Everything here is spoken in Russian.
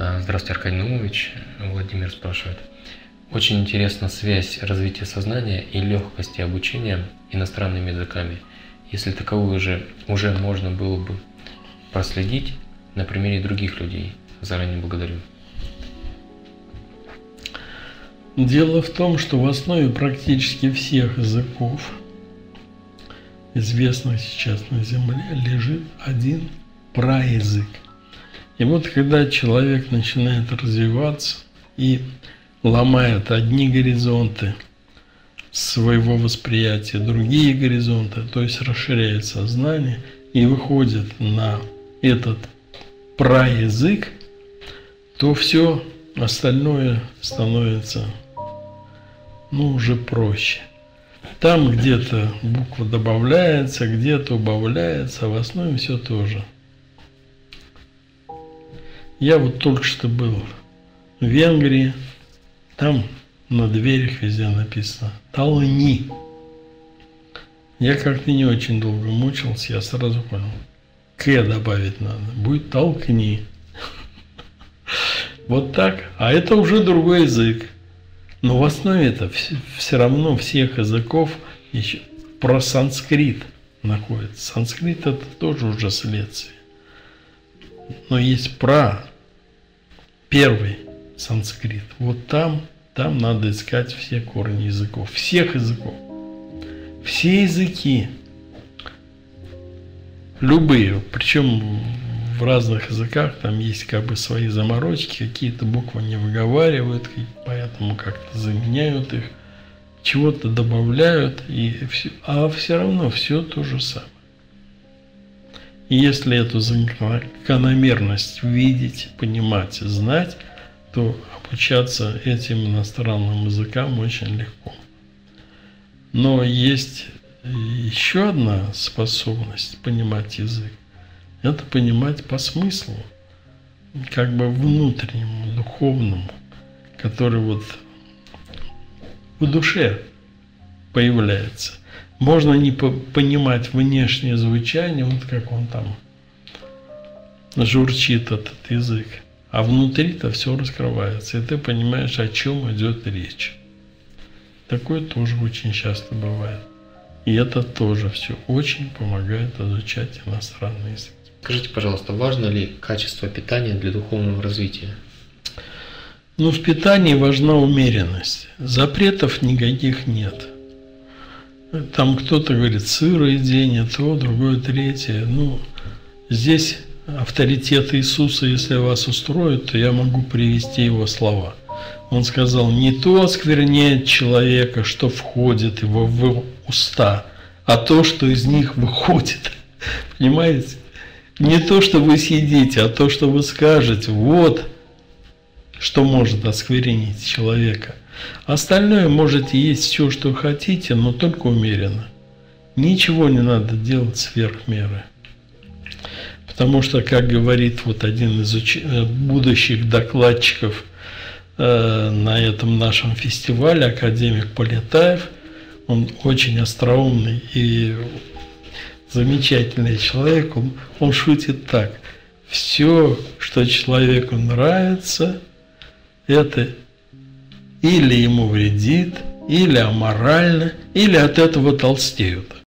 Здравствуйте, Аркадий Наумович. Владимир спрашивает. Очень интересна связь развития сознания и легкости обучения иностранными языками. Если таковую же уже можно было бы проследить на примере других людей. Заранее благодарю. Дело в том, что в основе практически всех языков, известных сейчас на Земле, лежит один праязык. И вот когда человек начинает развиваться и ломает одни горизонты своего восприятия, другие горизонты, то есть расширяет сознание и выходит на этот праязык, то все остальное становится, уже проще. Там где-то буква добавляется, где-то убавляется, а в основе все то же. Я вот только что был в Венгрии, там на дверях везде написано «Толни». Я как-то не очень долго мучился, я сразу понял, «К» добавить надо, будет «толкни». Вот так, а это уже другой язык. Но в основе это все равно всех языков еще про санскрит находится. Санскрит это тоже уже следствие. Но есть первый санскрит. Вот там надо искать все корни языков. Всех языков. Все языки. Любые. Причем в разных языках там есть как бы свои заморочки. Какие-то буквы не выговаривают, поэтому как-то заменяют их. Чего-то добавляют. А все равно все то же самое. И если эту закономерность видеть, понимать, знать, то обучаться этим иностранным языкам очень легко. Но есть еще одна способность понимать язык. Это понимать по смыслу, как бы внутреннему, духовному, который вот в душе появляется. Можно не понимать внешнее звучание, вот как он там журчит этот язык, а внутри-то все раскрывается, и ты понимаешь, о чем идет речь. Такое тоже очень часто бывает. И это тоже все очень помогает изучать иностранный язык. Скажите, пожалуйста, важно ли качество питания для духовного развития? В питании важна умеренность. Запретов никаких нет. Там кто-то говорит, сыра еди, не то, другое, третье. Здесь авторитет Иисуса, если вас устроит, то я могу привести его слова. Он сказал, не то оскверняет человека, что входит его в уста, а то, что из них выходит. Понимаете? Не то, что вы съедите, а то, что вы скажете. Вот что может осквернить человека. Остальное можете есть все, что хотите, но только умеренно. Ничего не надо делать сверх меры. Потому что, как говорит вот один из будущих докладчиков на этом нашем фестивале, академик Полетаев, он очень остроумный и замечательный человек, он шутит так. Все, что человеку нравится, это или ему вредит, или аморально, или от этого толстеют.